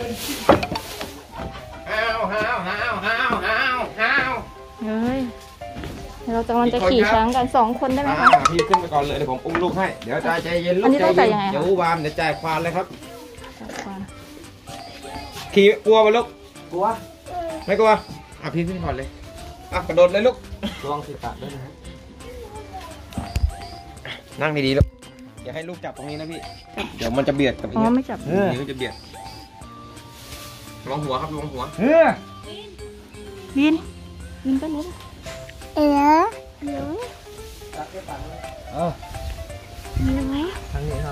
เฮ้ยเราจะมันจะขี่ช้างกัน2 คนได้ไหมคะพี่ขึ้นไปก่อนเลยเดี๋ยวผมอุ้มลูกให้เดี๋ยวใจเย็นลูกใจเย็นเดี๋ยววามเดี๋ยวจ่ายควานเลยครับขี่กลัวป่ะลูกกลัวไม่กลัวพี่ขึ้นก่อนเลยกระโดดเลยลูกลองสิตัดด้วยนะนั่งดีๆลูกอย่าให้ลูกจับตรงนี้นะพี่เดี๋ยวมันจะเบียดกับอีกไม่จับเดี๋ยวจะเบียดลองหัวครับลองหัววินก็นี้มีไหมทางนี้ครับ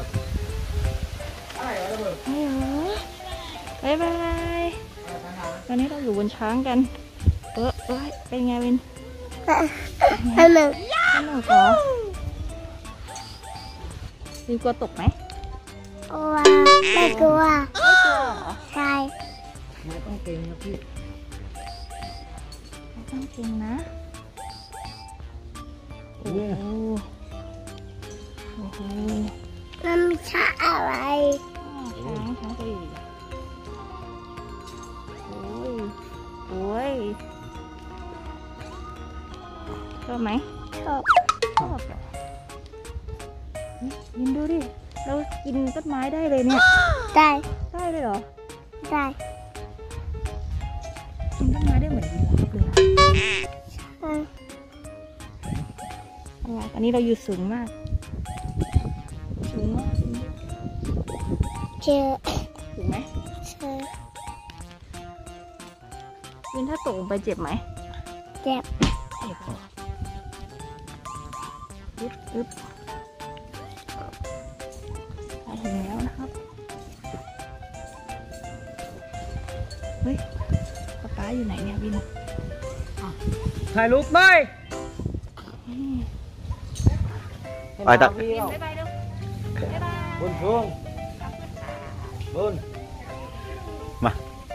บ๊ายบายตอนนี้เราอยู่บนช้างกันเป็นไงวินสนุกเหรอวินกลัวตกไหมกลัวไม่กลัวใช่ไม่ต้องเก่งนะพี่ไม่ต้องเก่งนะโอ้โหมันมีช้าอะไรช้างตัวใหญ่โอ้ยชอบไหมชอบเหรอยินดูดิเรากินต้นไม้ได้เลยเนี่ยได้เลยเหรอได้กินต้นไม้ได้เหมือนยีราฟเลยอันนี้เราอยู่สูงมากเจอถูกไหมวินถ้าตกลงไปเจ็บไหมเจ็บอึ๊บถึงแล้วนะครับเฮ้ยป๊าอยู่ไหนเนี่ยวินถ่ายรูปไหมไปตัดบ๊ายบายเร็วบ๊ายบายบนช่วงบนมา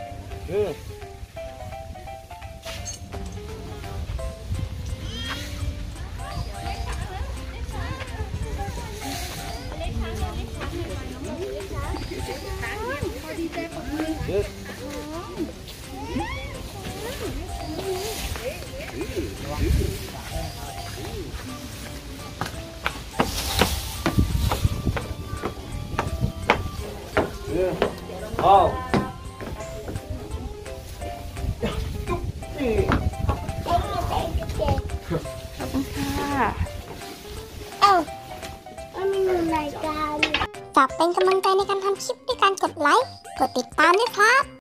ขอบคุณค่ะมันมีรายการฝากเป็นกำลังใจในการทำคลิปด้วยการกดไลค์กดติดตามด้วยครับ